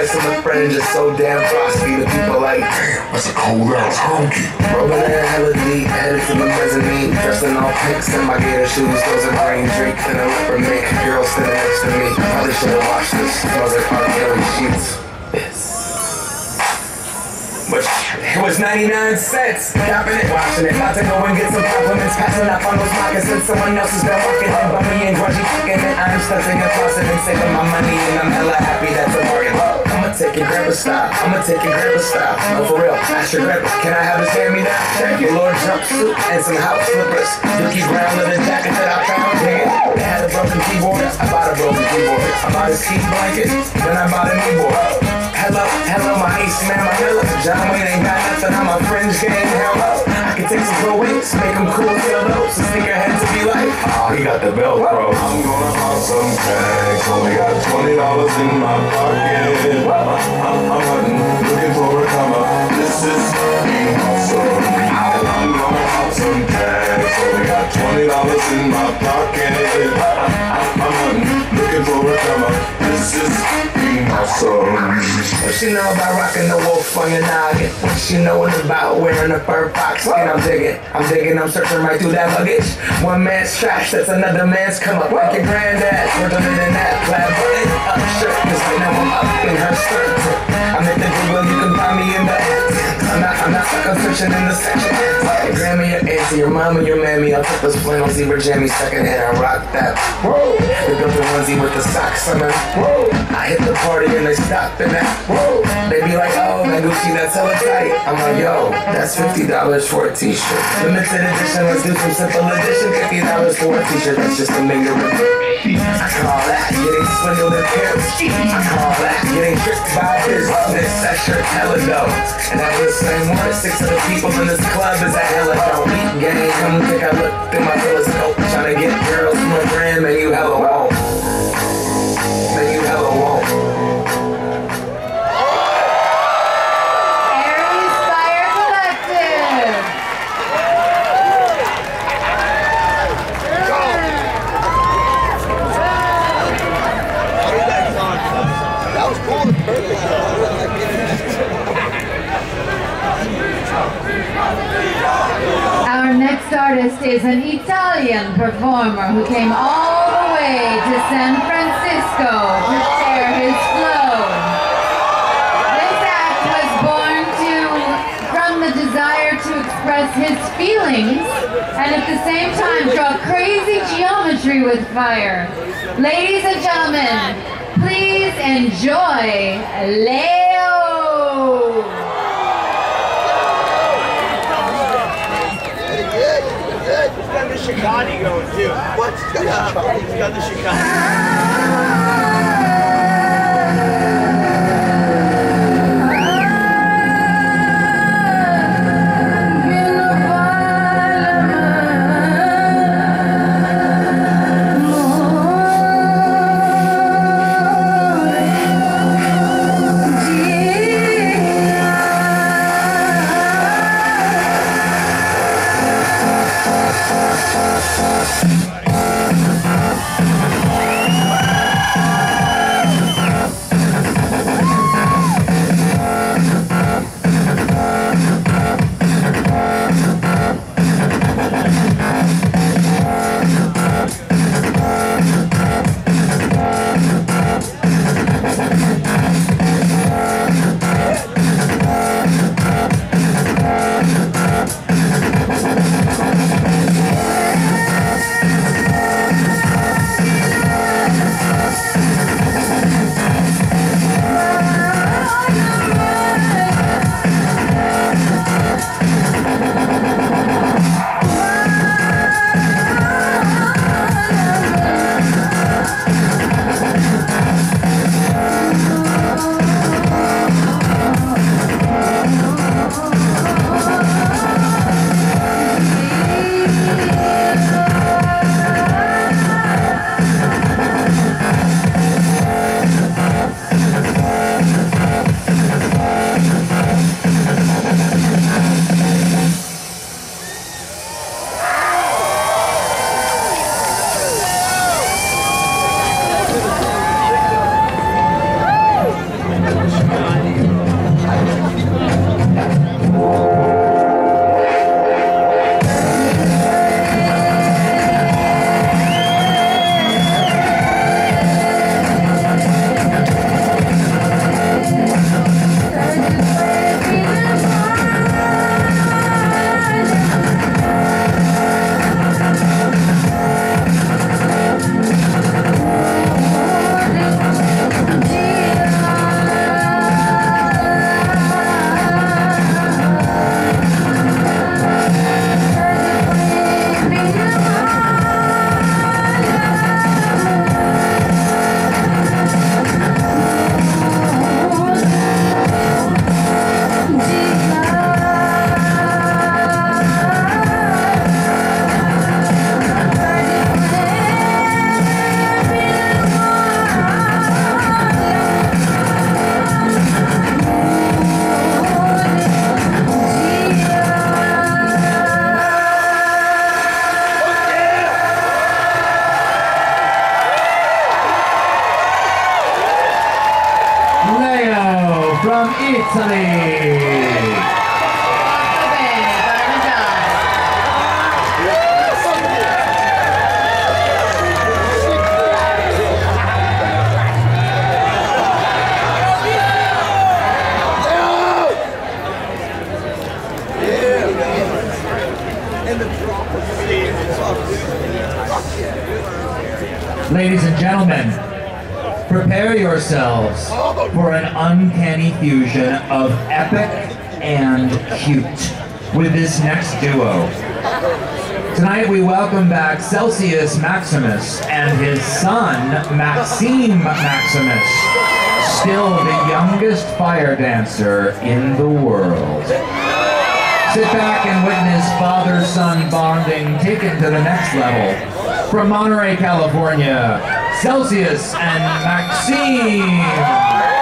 ice on the fringe is so damn frosty. The people like, damn, that's a cold ass honky. Rolling in hella deep, headed to the mezzanine. Dressed in all pinks in my gator shoes. Those are green drink and a leopard mink. Girl standing next to me. Probably should've washed this. Smells like R. Kelly sheets. But it was 99 cents. Copping it, washing it. About to go and get some compliments. Passing up on those moccasins. Someone else has been walking in, bummy and grungy fucking it. I'm stuck in the closet and saving my money, and I'm hella happy that's a bargain. I'ma take your grandpa style. I'ma take your grandpa style. No, for real. Ask your grandpa. Can I have his hand-me-down? Thank you, Lord jumpsuit and some house slippers. Dookie brown leather jacket that I found here. It had a broken keyboard. I bought a broken keyboard. I bought a ski blanket. Then I bought a kneeboard. Hello, my ace man, my hella. John Wayne ain't got nothing on my fringe game. Hello, I can take some pro wings, make them cool, feel those. So sneakerhead to be like, oh, he got the Velcro. I'm gonna pop some tags. Only got $20 in my pocket. I'm hunting, looking for a come up. This is being awesome. I'm gonna pop some tags. Only got $20 in my pocket. I'm hunting, looking for a come up. This is being awesome. What she know about rocking the wolf on your noggin? What she knowin' about wearing a fur fox skin? I'm digging, I'm searching right through that luggage. One man's trash, that's another man's come up. Like your granddad, we're done in that plaid button up shirt. Cause right now I'm up in her skirt. I'm at the Goodwill, you can find me in the I'm not stuck on searching in the section. Your grandma, your auntie, your mama, your mammy. I'll put this flannel zebra jammy second hand. I rock that. Whoa, they built the onesie with the socks on them. Whoa, I hit the party and they stopped in that. Whoa, they be like, oh, that Gucci, that's hella tight. I'm like, yo, that's $50 for a t-shirt. Limited edition, let's do some simple edition. $50 for a t-shirt, that's just a mingle. I call that getting swindled in pimps. I call that getting tricked by business. That shirt hella dope. And that was the same one as 6 of the people in this club is a hella dope. Gang, come take a look through my telescope. Tryna get girls from a brand, man, you hella won't. Man, you hella won't. Our next artist is an Italian performer who came all the way to San Francisco to share his flow. This act was born from the desire to express his feelings and at the same time draw crazy geometry with fire. Ladies and gentlemen, please enjoy Leo! He's got the Chicani going too. What? He's got the Chicani. from Italy. Ladies and gentlemen, prepare yourselves for an uncanny fusion of epic and cute with this next duo. Tonight we welcome back Celsius Maximus and his son, Maxime Maximus, still the youngest fire dancer in the world. Sit back and witness father-son bonding taken to the next level. From Monterey, California, Celsius and Maxime.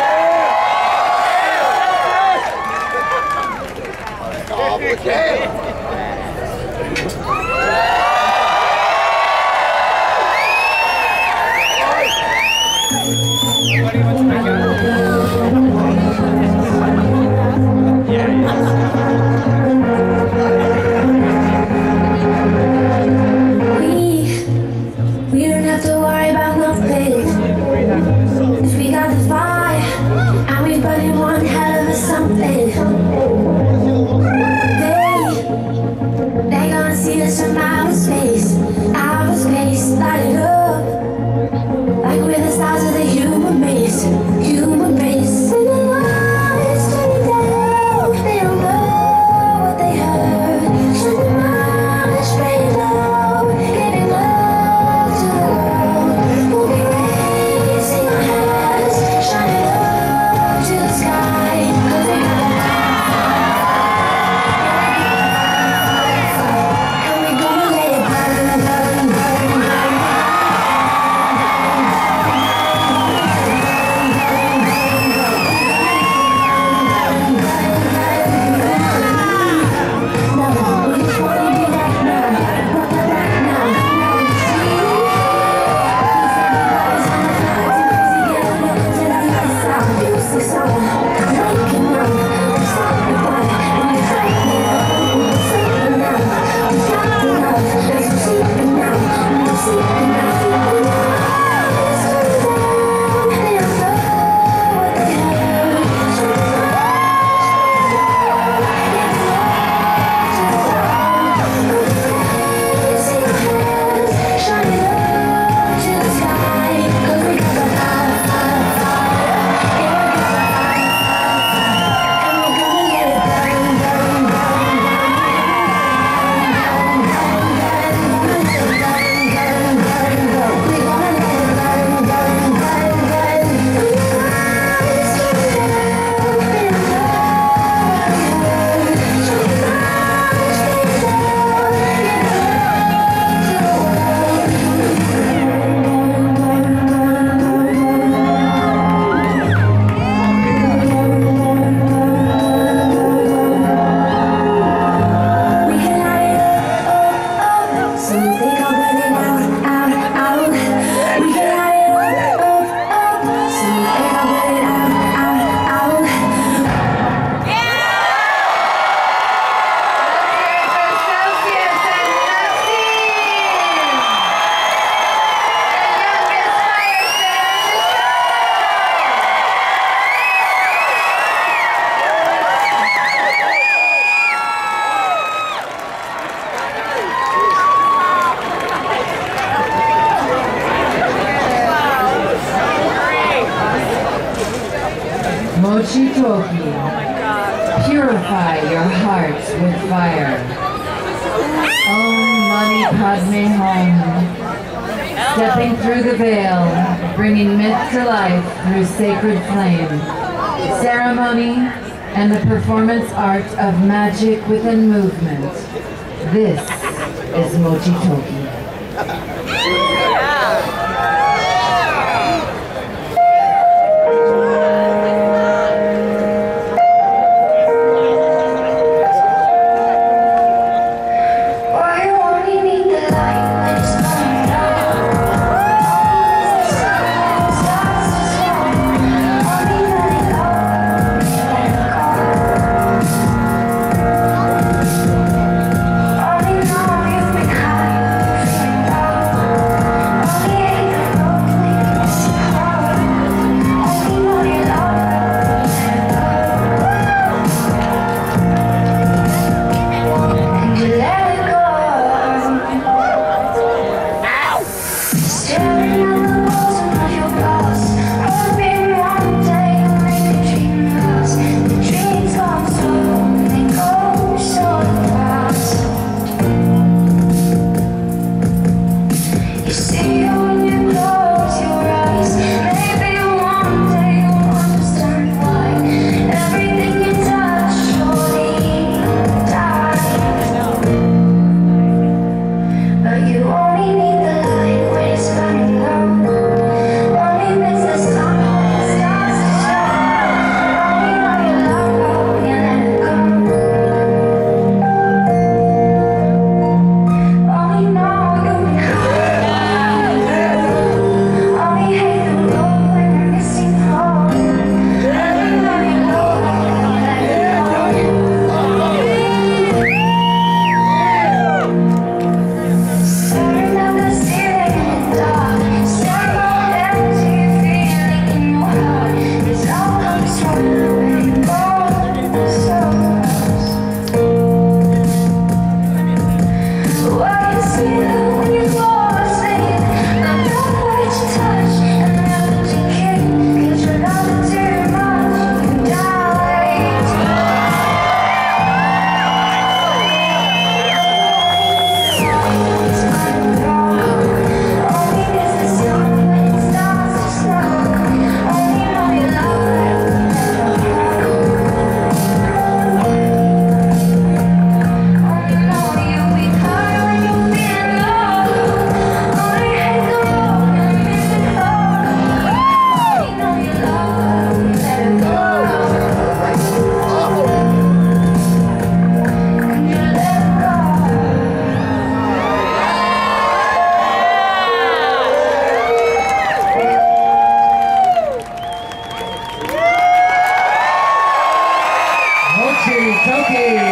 We don't have to worry about nothing, 'cause we got the fire, and we burning one hell of a something. They gonna see us from outer space, light it up, like we're the stars of the human race, human race. And the lights turning down, they don't know what they heard. Shut them out, spray low, giving love to the world. We'll be raising our hands, shining up to the sky, 'cause we got the fire, and we gonna let it burn, burn, burn, burn. Mochitoki, purify your hearts with fire. Om Mani Padme Hum, stepping through the veil, bringing myth to life through sacred flame. Ceremony and the performance art of magic within movement. This is Mochitoki. Stars Toki.